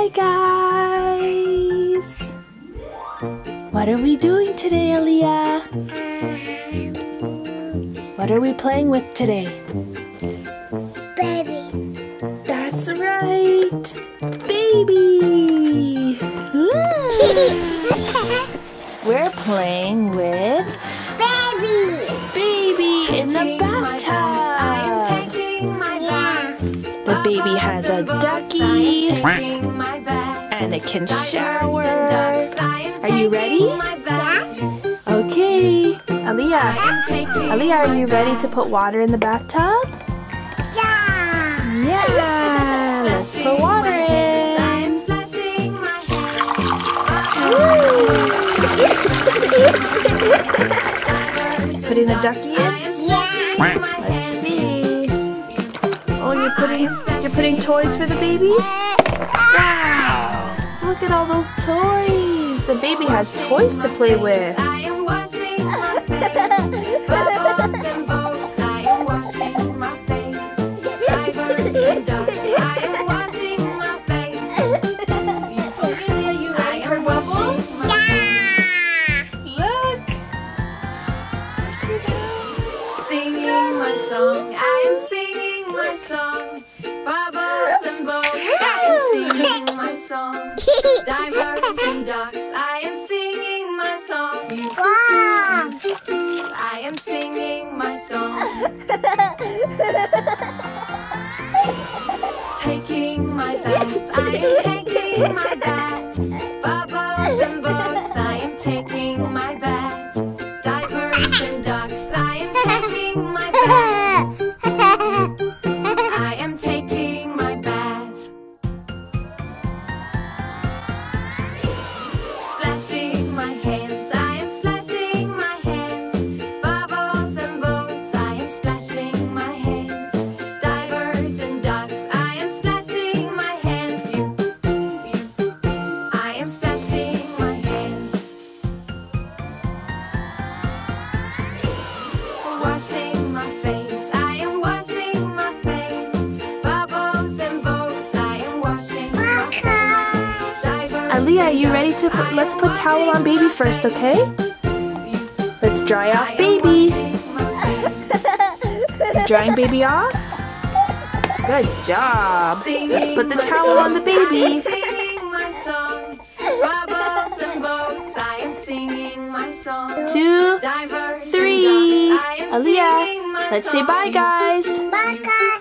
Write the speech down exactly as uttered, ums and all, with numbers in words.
guys! What are we doing today, Leah? What are we playing with today? Baby. That's right! Baby! We're playing with Baby! Baby in the bathtub! The baby has a ducky and it can shower. Are you ready? Yes. Okay. Aaliyah, Aaliyah, are you ready to put water in the bathtub? Yeah. Yeah. Let's put water in. Putting the ducky in? Yeah. Let's see. Oh, you're putting you're putting toys for the baby? Wow! Look at all those toys. The baby has toys to play with. Singing my song, I am singing my song. Bubbles and boats, I am singing my song. Divers and ducks, I am singing my song. You, Wow. I am singing my song. Taking my bath, I am taking my bath. Bubbles and boats, I am taking my bath. Divers and ducks, I am taking my bath. I am taking my bath. Splashing my hands, I am splashing my hands. Bubbles and boats, I am splashing my hands. Divers and ducks, I am splashing my hands. You, you, I am splashing my hands. Washing my face, I am washing my face. Bubbles and boats, I am washing my face. Divers Aaliyah, are you and ready to ducks, put, I let's am put towel on washing baby my first, face. okay? Let's dry I off am baby. washing my face. Drying baby off? Good job. Let's put the Singing towel my on the song, I am baby. singing my song. Bubbles and boats, I am singing my song. Two, Divers and three. ducks, I am Aaliyah, singing my let's say song. bye, guys. Bye, guys.